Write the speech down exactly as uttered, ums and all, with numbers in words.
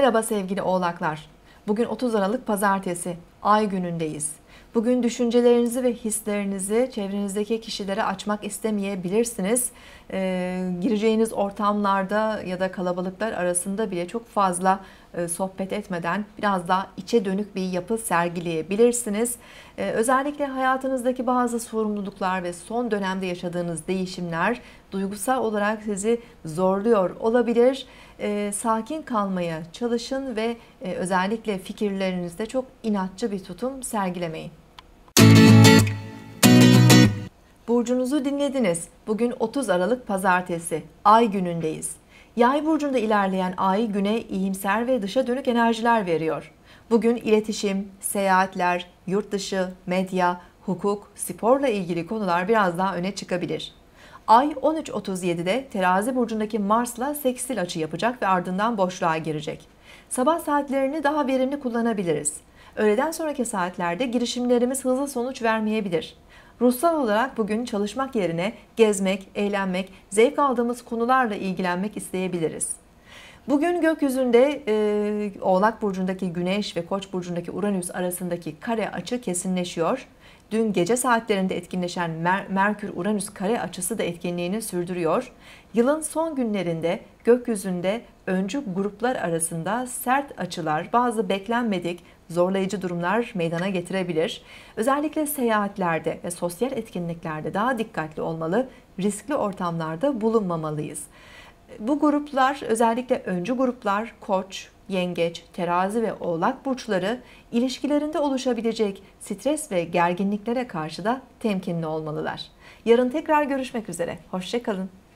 Merhaba sevgili oğlaklar. Bugün otuz Aralık Pazartesi, ay günündeyiz. Bugün düşüncelerinizi ve hislerinizi çevrenizdeki kişilere açmak istemeyebilirsiniz. Ee, gireceğiniz ortamlarda ya da kalabalıklar arasında bile çok fazla e, sohbet etmeden biraz daha içe dönük bir yapı sergileyebilirsiniz. Ee, özellikle hayatınızdaki bazı sorumluluklar ve son dönemde yaşadığınız değişimler duygusal olarak sizi zorluyor olabilir. Ee, sakin kalmaya çalışın ve e, özellikle fikirlerinizde çok inatçı bir tutum sergilemeyin. Burcunuzu dinlediniz. Bugün otuz Aralık Pazartesi, ay günündeyiz. Yay burcunda ilerleyen ay güne iyimser ve dışa dönük enerjiler veriyor. Bugün iletişim, seyahatler, yurt dışı, medya, hukuk, sporla ilgili konular biraz daha öne çıkabilir. Ay on üç otuz yedi'de Terazi burcundaki Mars'la sekstil açı yapacak ve ardından boşluğa girecek. Sabah saatlerini daha verimli kullanabiliriz. Öğleden sonraki saatlerde girişimlerimiz hızlı sonuç vermeyebilir. Ruhsal olarak bugün çalışmak yerine gezmek, eğlenmek, zevk aldığımız konularla ilgilenmek isteyebiliriz. Bugün gökyüzünde e, Oğlak burcundaki Güneş ve Koç burcundaki Uranüs arasındaki kare açı kesinleşiyor. Dün gece saatlerinde etkinleşen Mer Merkür-Uranüs kare açısı da etkinliğini sürdürüyor. Yılın son günlerinde gökyüzünde öncü gruplar arasında sert açılar, bazı beklenmedik zorlayıcı durumlar meydana getirebilir. Özellikle seyahatlerde ve sosyal etkinliklerde daha dikkatli olmalı, riskli ortamlarda bulunmamalıyız. Bu gruplar, özellikle öncü gruplar, Koç, Yengeç, Terazi ve Oğlak burçları ilişkilerinde oluşabilecek stres ve gerginliklere karşı da temkinli olmalılar. Yarın tekrar görüşmek üzere. Hoşça kalın.